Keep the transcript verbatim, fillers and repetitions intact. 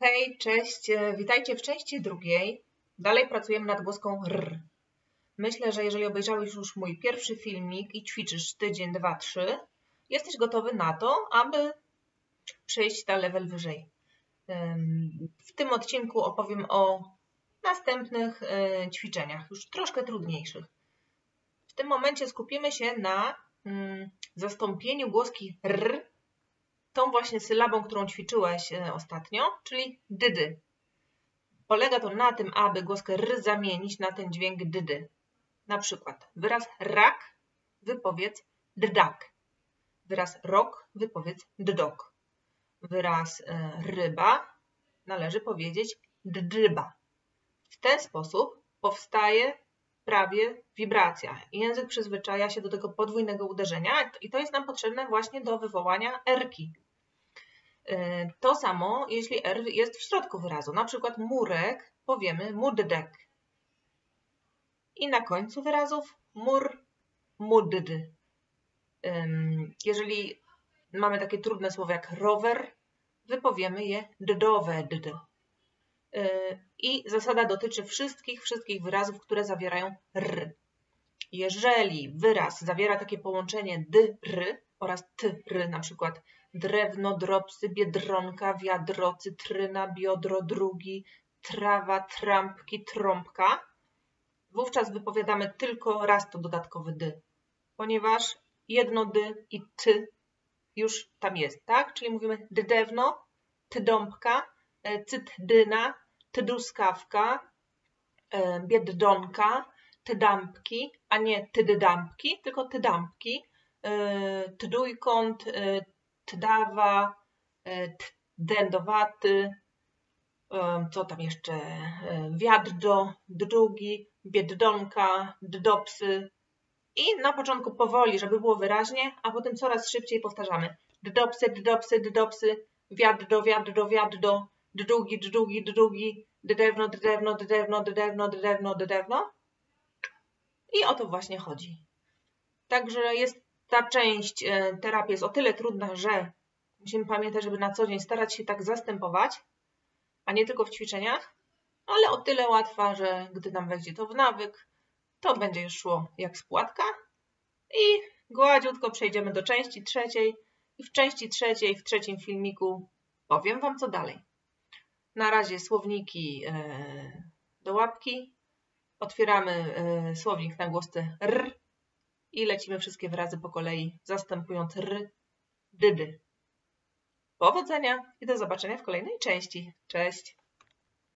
Hej, cześć, witajcie w części drugiej. Dalej pracujemy nad głoską R. Myślę, że jeżeli obejrzałeś już mój pierwszy filmik i ćwiczysz tydzień, dwa, trzy, jesteś gotowy na to, aby przejść na level wyżej. W tym odcinku opowiem o następnych ćwiczeniach, już troszkę trudniejszych. W tym momencie skupimy się na zastąpieniu głoski R tą właśnie sylabą, którą ćwiczyłeś ostatnio, czyli dydy. Polega to na tym, aby głoskę R zamienić na ten dźwięk dydy. Na przykład wyraz rak wypowiedz ddak. Wyraz rok wypowiedz ddok. Wyraz ryba należy powiedzieć ddryba. W ten sposób powstaje prawie wibracja. Język przyzwyczaja się do tego podwójnego uderzenia i to jest nam potrzebne właśnie do wywołania R-ki. To samo, jeśli R jest w środku wyrazu. Na przykład murek powiemy muddek. I na końcu wyrazów mur, mudd. Jeżeli mamy takie trudne słowa jak rower, wypowiemy je ddowed. I zasada dotyczy wszystkich, wszystkich wyrazów, które zawierają R. Jeżeli wyraz zawiera takie połączenie d-r oraz t-r, na przykład drewno, dropsy, biedronka, wiadro, cytryna, biodro, drugi, trawa, trampki, trąbka, wówczas wypowiadamy tylko raz to dodatkowy d, ponieważ jedno d i ty już tam jest, tak? Czyli mówimy ddewno, tydąbka, cytdyna, tyduskawka, biedronka, tydampki, a nie tydydampki, tylko tydampki, tydujkąt, tdawa, dędowaty, co tam jeszcze, wiadro, drugi, biedronka, ddopsy. I na początku powoli, żeby było wyraźnie, a potem coraz szybciej powtarzamy. Ddopsy, ddopsy, ddopsy, wiadro, wiadro, wiadro, drugi, drugi, drugi, drewno, drewno, drewno, drewno, drewno, drewno. I o to właśnie chodzi. Także jest ta część terapii jest o tyle trudna, że musimy pamiętać, żeby na co dzień starać się tak zastępować, a nie tylko w ćwiczeniach, ale o tyle łatwa, że gdy nam wejdzie to w nawyk, to będzie już szło jak spłatka i gładziutko przejdziemy do części trzeciej i w części trzeciej, w trzecim filmiku powiem Wam co dalej. Na razie słowniki do łapki, otwieramy słownik na głosce R i lecimy wszystkie wyrazy po kolei, zastępując R, dydy. Powodzenia i do zobaczenia w kolejnej części. Cześć!